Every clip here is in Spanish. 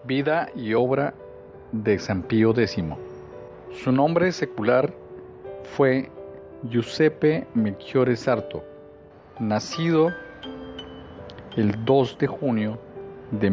Vida y obra de San Pío X. Su nombre secular fue Giuseppe Melchiorre Sarto, nacido el 2 de junio de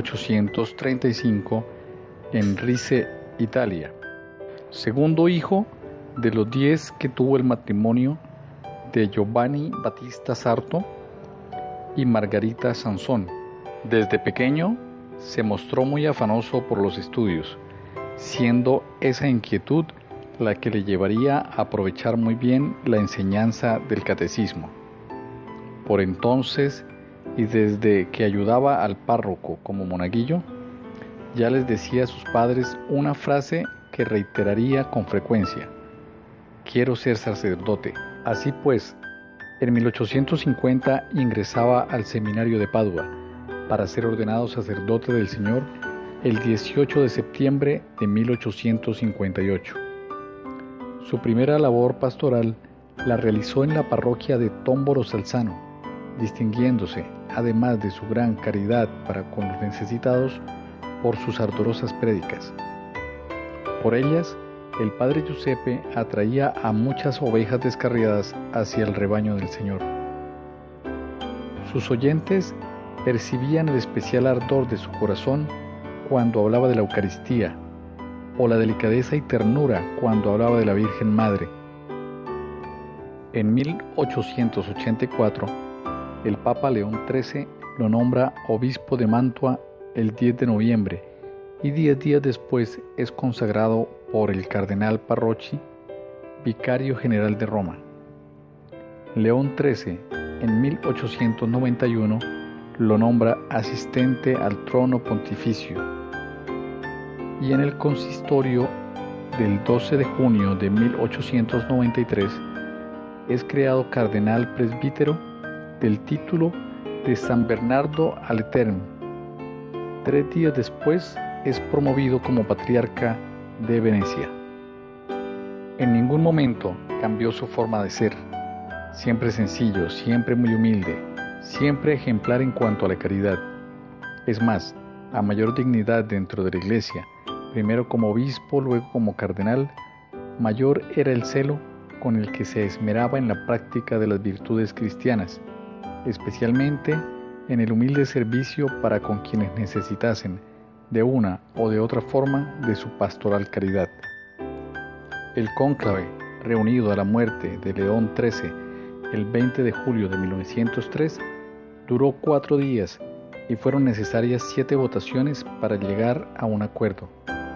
1835 en Rize, Italia, segundo hijo de los 10 que tuvo el matrimonio de Giovanni Battista Sarto y Margarita Sansón. Desde pequeño se mostró muy afanoso por los estudios, siendo esa inquietud la que le llevaría a aprovechar muy bien la enseñanza del catecismo. Por entonces, y desde que ayudaba al párroco como monaguillo, ya les decía a sus padres una frase que reiteraría con frecuencia: quiero ser sacerdote. Así pues, en 1850 ingresaba al seminario de Padua para ser ordenado sacerdote del Señor el 18 de septiembre de 1858. Su primera labor pastoral la realizó en la parroquia de Tómboro Salzano, distinguiéndose, además de su gran caridad para con los necesitados, por sus ardorosas prédicas. Por ellas, el padre Giuseppe atraía a muchas ovejas descarriadas hacia el rebaño del Señor. Sus oyentes percibían el especial ardor de su corazón cuando hablaba de la Eucaristía, o la delicadeza y ternura cuando hablaba de la Virgen Madre. En 1884, el Papa León XIII lo nombra obispo de Mantua el 10 de noviembre y 10 días después es consagrado por el cardenal Parrocchi, vicario general de Roma. León XIII, en 1891, lo nombra asistente al trono pontificio, y en el consistorio del 12 de junio de 1893 es creado cardenal presbítero del título de San Bernardo al Eterno. 3 días después es promovido como patriarca de Venecia. En ningún momento cambió su forma de ser, siempre sencillo, siempre muy humilde, siempre ejemplar en cuanto a la caridad. Es más, a mayor dignidad dentro de la Iglesia, primero como obispo, luego como cardenal, mayor era el celo con el que se esmeraba en la práctica de las virtudes cristianas, especialmente en el humilde servicio para con quienes necesitasen, de una o de otra forma, de su pastoral caridad. El cónclave, reunido a la muerte de León XIII el 20 de julio de 1903, duró 4 días y fueron necesarias 7 votaciones para llegar a un acuerdo.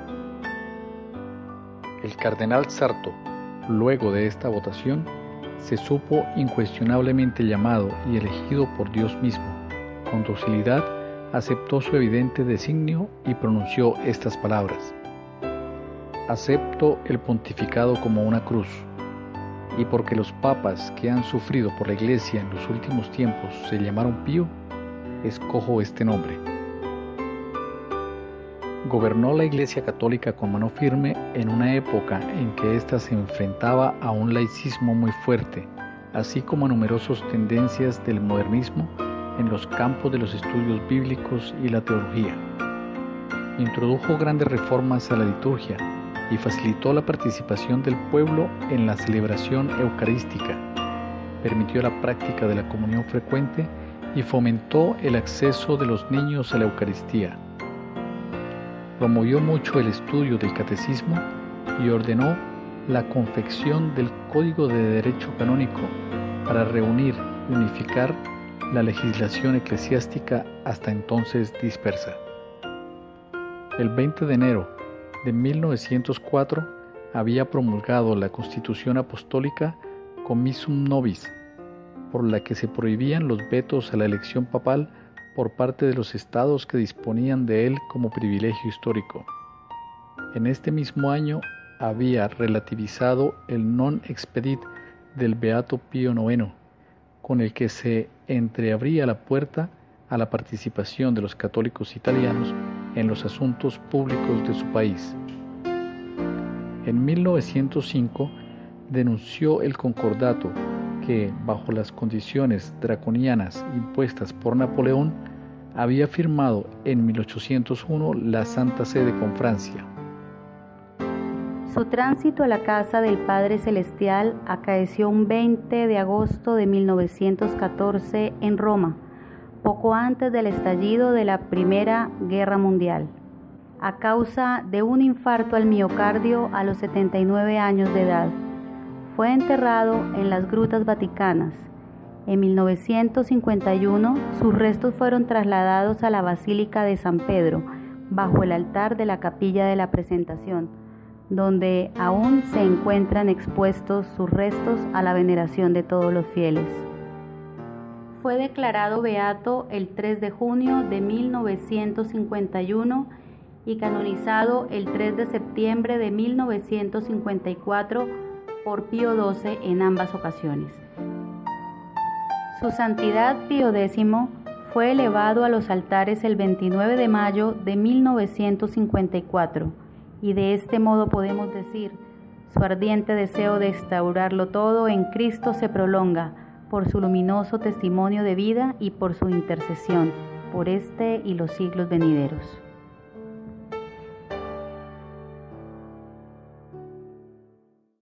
El cardenal Sarto, luego de esta votación, se supo incuestionablemente llamado y elegido por Dios mismo. Con docilidad aceptó su evidente designio y pronunció estas palabras: acepto el pontificado como una cruz, y porque los papas que han sufrido por la Iglesia en los últimos tiempos se llamaron Pío, escojo este nombre. Gobernó la Iglesia católica con mano firme en una época en que ésta se enfrentaba a un laicismo muy fuerte, así como a numerosas tendencias del modernismo en los campos de los estudios bíblicos y la teología. Introdujo grandes reformas a la liturgia y facilitó la participación del pueblo en la celebración eucarística, permitió la práctica de la comunión frecuente y fomentó el acceso de los niños a la Eucaristía. Promovió mucho el estudio del catecismo y ordenó la confección del Código de Derecho Canónico para reunir y unificar la legislación eclesiástica hasta entonces dispersa. El 20 de enero de 1904 había promulgado la Constitución Apostólica Commissum Nobis, por la que se prohibían los vetos a la elección papal por parte de los estados que disponían de él como privilegio histórico. En este mismo año había relativizado el non expedit del Beato Pío IX, con el que se entreabría la puerta a la participación de los católicos italianos en los asuntos públicos de su país. En 1905 denunció el concordato que, bajo las condiciones draconianas impuestas por Napoleón, había firmado en 1801 la Santa Sede con Francia. Su tránsito a la casa del Padre Celestial acaeció un 20 de agosto de 1914 en Roma, poco antes del estallido de la Primera Guerra Mundial, a causa de un infarto al miocardio a los 79 años de edad. Fue enterrado en las Grutas Vaticanas. En 1951, sus restos fueron trasladados a la Basílica de San Pedro, bajo el altar de la Capilla de la Presentación, donde aún se encuentran expuestos sus restos a la veneración de todos los fieles. Fue declarado beato el 3 de junio de 1951 y canonizado el 3 de septiembre de 1954 por Pío XII en ambas ocasiones. Su Santidad Pío X fue elevado a los altares el 29 de mayo de 1954 y de este modo podemos decir, su ardiente deseo de restaurarlo todo en Cristo se prolonga por su luminoso testimonio de vida y por su intercesión, por este y los siglos venideros.